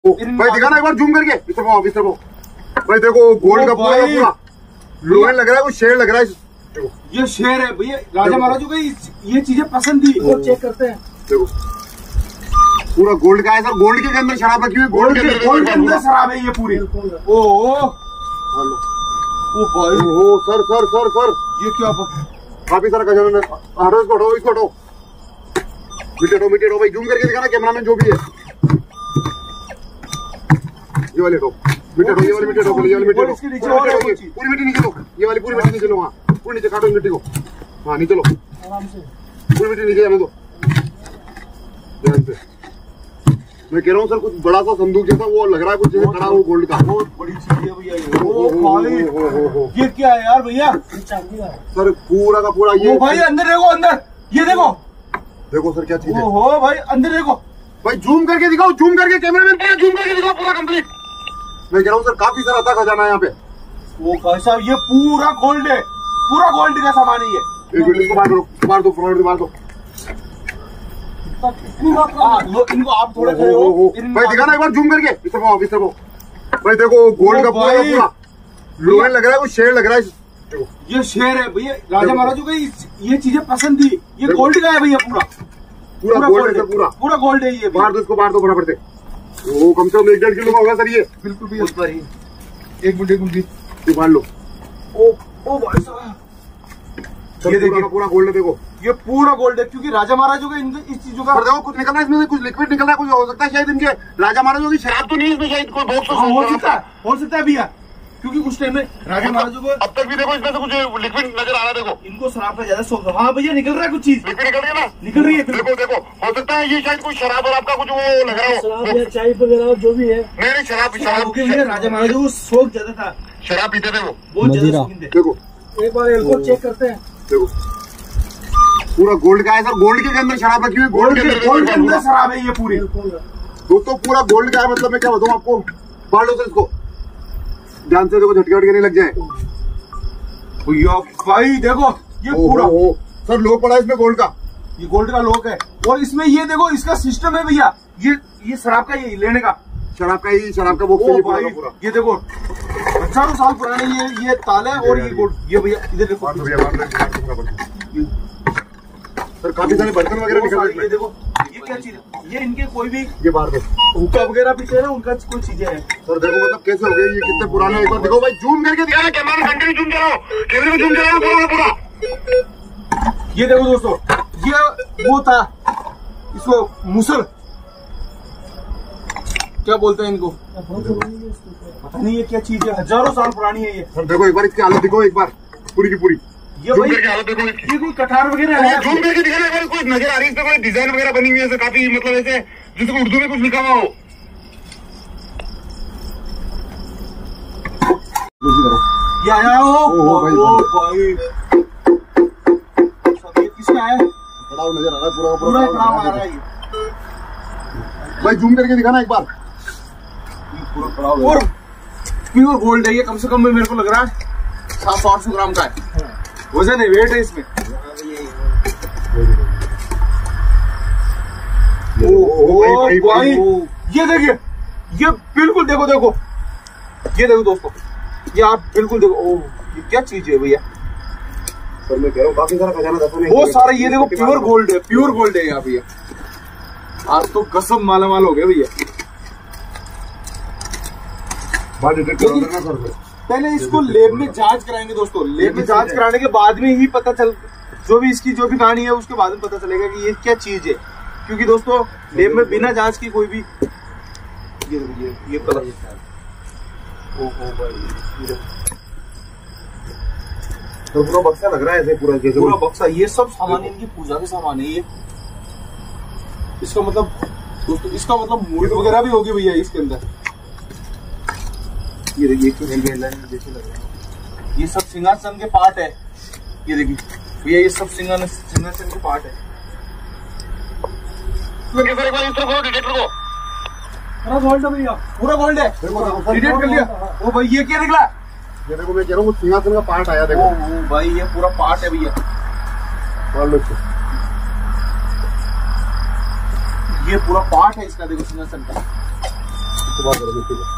भाई दिखाना एक बार जूम करके, इधर वो भाई देखो गोल्ड का पूरा लोहे लग रहा है, कुछ शेर लग रहा है। ये शेर है भैया, राजा महाराजों को ये चीजें पसंद थी। और चेक करते हैं, देखो पूरा गोल्ड का है सर, गोल्ड के अंदर शराब रखी हुई, गोल्ड के अंदर शराब है ये पूरी। ओ भाई सर ये क्या काफी सारा खजाना है। हटो इसको हटो, मिटेटो भाई, जूम करके दिखाना कैमरा में जो भी है। ये वाले हटो, मिटेटो, ये वाली मिटेटो, पूरी मिट्टी नीचे लो, ये वाली पूरी मिट्टी नीचे लो, हाँ पूरी नीचे काटो मिट्टी को, हाँ नीचे लो आराम से, पूरी मिट्टी नीचे जाने दो ध्यान से। मैं कह रहा हूँ सर कुछ बड़ा सा संदूक जैसा वो लग रहा है, कुछ जैसे खड़ा हो गोल्ड का, बहुत बड़ी चीज है भैया। ओ भाई ये क्या है यार भैया, सर पूरा का पूरा ये भाई अंदर देखो, अंदर ये देखो सर क्या चीज है। ओहो भाई अंदर देखो भाई, जूम करके दिखाओ, जूम करके कैमरामैन पूरा जूम करके दिखाओ पूरा कंप्लीट। मैं कह रहा हूँ सर काफी सारा था खजाना यहाँ पे। वो भाई साहब ये पूरा गोल्ड है, पूरा गोल्ड का सामान है ये। एक मिनट इसको मार दो इनको आप थोड़े खड़े हो भाई, दिखाना एक बार जूम करके, इधर वो भाई देखो गोल्ड का पूरा लोहे लग रहा है, कुछ शेर लग रहा है। ये शेर है भैया, राजा महाराजों को ये चीजें पसंद थी। ये गोल्ड का है भैया, पूरा गोल्ड है, पूरा गोल्ड है ये। मार दो बराबर से, वो कम से कम 1.5 किलो का होगा सर ये। बिल्कुल भी एक मिनट मान लो। ओ भाई साहब ये देखिए पूरा गोल्ड है, देखो ये पूरा गोल्ड है, क्योंकि राजा महाराजों का इस चीजों का देखो कुछ निकल रहा है इसमें से, कुछ लिक्विड निकल रहा है, कुछ हो सकता है शायद इनके राजा महाराजों की शराब तो नहीं इसमें, शायद कोई बहुत हो सकता है भैया, क्योंकि उस टाइम में राजा महाराजों को अब तक भी देखो इसमें से कुछ लिक्विड नजर आ रहा है। देखो इनको शराब का ज्यादा शौक। हाँ भैया निकल रहा है कुछ चीज, लिक्विड निकल रही है ना, निकल रही है। देखो हो सकता है ये शायद कुछ शराब और आपका कुछ वो लग रहा हो, चाय वगैरह जो भी है। नहीं शराब राजा महाराजों को शौक ज्यादा था, शराब पीते थे वो, बहुत ज्यादा शौकीन थे। देखो एक बार इनको चेक करते हैं, देखो पूरा गोल्ड का है सर, गोल्ड के अंदर शराब रखी हुई, गोल्ड के अंदर शराब है ये पूरी। दोस्तों पूरा गोल्ड का है, मतलब मैं क्या बताऊँ आपको, बाढ़ लो सर इसको ध्यान से, देखो झटके वटके नहीं लग जाए भाई। देखो ये पूरा सर लोग पड़ा इसमें गोल्ड का, ये गोल्ड का लोक है। और इसमें ये देखो इसका सिस्टम है भैया, ये शराब का ये लेने का, शराब का वो पूरा। ये देखो 1000 साल पुराने ये ताल है। और ये गोल्ड, ये भैया इधर देखो सर काफी सारे बर्तन वगैरह निकल रहे हैं। ये देखो ये क्या चीज है, ये इनके कोई भी ये बार हुक्का वगैरह पीछे ना, उनका कोई चीजें हैं। सर देखो मतलब कैसे हो गए ये, कितने पुराने, एक बार देखो भाई जूम करके दिखाना, कैमरा घंटे जूम कराओ, कैमरे में जूम कराओ पूरा। ये देखो दोस्तों, ये वो था, इसको मुसल क्या बोलते हैं इनको, पता नहीं ये क्या चीज है, 1000 साल पुरानी है ये। सर देखो एक बार इसकी हालत देखो, एक बार पूरी की पूरी ये भाई ये कोई कटार वगैरह है, जूम करके दिखाना एक बार, कुछ नजर आ रही है इसमें, कोई डिजाइन वगैरह बनी हुई है काफी, मतलब ऐसे जिसको उर्दू में कुछ लिखा हुआ हो। ये आया हो भाई, किसका है, खड़ा नजर आ रहा है पूरा खड़ा आ रहा है भाई, जूम करके दिखाना एक बार, पूरा खड़ा हुआ। और प्योर गोल्ड है ये, कम से कम मेरे को लग रहा है 700-800 ग्राम का है वजन है, वेट है इसमें। ओ भाई ये देखिए, ये बिल्कुल देखो ये देखो दोस्तों, ये आप बिल्कुल देखो। ओ ये क्या चीज है भैया, सर मैं कह रहा हूँ काफी सारा खजाना दफा नहीं, बहुत सारा। ये देखो प्योर गोल्ड है, प्योर गोल्ड है यहाँ भैया। आज तो कसम मालामाल हो गया भैया। पहले इसको लेब में जांच कराएंगे दोस्तों, लेब में जांच कराने के बाद में ही पता चल, जो भी इसकी जो भी कहानी है उसके बाद में पता चलेगा कि ये क्या चीज है। क्योंकि दोस्तों लेब में बिना जांच की कोई भी ये कलर, तो पूरा बक्सा लग रहा है ऐसे, पूरा बक्सा, ये सब सामान इनकी पूजा के सामान है ये। इसका मतलब दोस्तों, इसका मतलब मूर्ति वगैरह भी होगी भैया इसके अंदर। ये देखिए जैसे लग रहा है, ये सब सिंहासन के पार्ट है। ये देखिए भैया, ये सब सिंहासन के पार्ट है। पूरा गोल्ड है भैया, पूरा गोल्ड है, डिटेक्ट कर लिया। ओ भाई ये क्या निकला, ये देखो मैं कह रहा हूँ सिंहासन का पार्ट आया, देखो ओ भाई ये पूरा पार्ट है भैया। ये पूरा पार्ट है इसका, देखो सिंहासन का। बात करो मिट्टी को।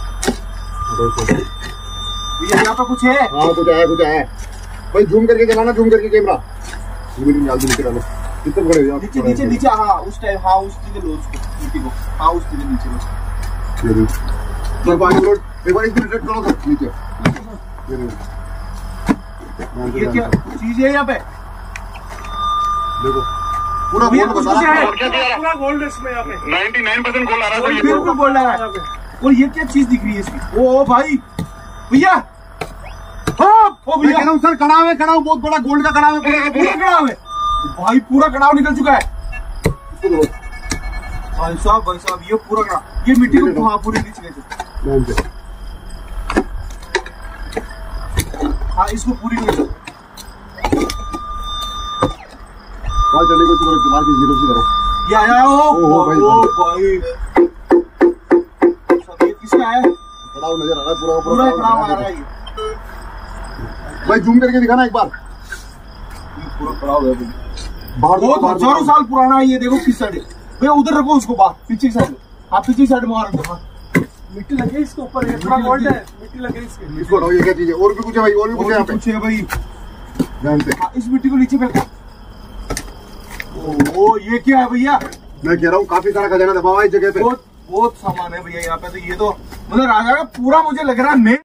भैया यहाँ पे कुछ है? हाँ कुछ है भाई, जूम करके चलाना, जूम करके कैमरा। नीचे डालो, कितने बड़े हो आप? नीचे नीचे हाँ उस टाइम, हाँ उस चीज़ लो उसको, मिट्टी को, हाँ उस चीज़ नीचे लो। एक बार इसमें सेट करो नीचे। ये क्या चीज है यहाँ पे? देखो पूरा गोल्ड बता रहा है, पूरा गोल्ड इसमें यहाँ पे 99% गोल्ड आ रहा है। बिल्कुल गोल्ड आ रहा है। और ये क्या चीज दिख रही है इसकी? ओ भाई भैया, हाँ ओ मैं कह रहा हूँ सर, कड़ाव है, कड़ाव बहुत बड़ा गोल्ड का कड़ाव है, पूरा कड़ाव है भाई, पूरा कड़ाव निकल चुका है भाई साहब ये पूरा कड़ाव, ये मिट्टी को हाँ पूरी नीचे ले। हाँ इसको पूरी ले लो। चले को बाहर की जीरो करो। या ओ भाई ये किसका है? कड़ाव नजर आ रहा है, पूरा कड़ाव आ रहा है ये। भाई जूम करके दिखाना एक बार। पूरा कड़ाव है बहुत हजारों साल पुराना है ये। देखो किस साइड है भैया, उधर रखो उसको बाहर, पीछे की साइड। आप पीछे की साइड में रखो। मिट्टी लगे इसके ऊपर, ये थोड़ा गोल्ड है, मिट्टी लगे इसके। इसको हटाओ, ये क्या चीज है? और भी कुछ है भाई, और भी कुछ है यहाँ पे? कुछ है भाई, ध्यान से। इस मिट्टी को नीचे फेंको। ओ ये क्या है भैया? मैं कह रहा हूँ काफी सारा खजाना दबा हुआ है इस जगह पे। बहुत सामान है भैया यहाँ पे। तो ये तो मतलब राजा का पूरा मुझे लग रहा है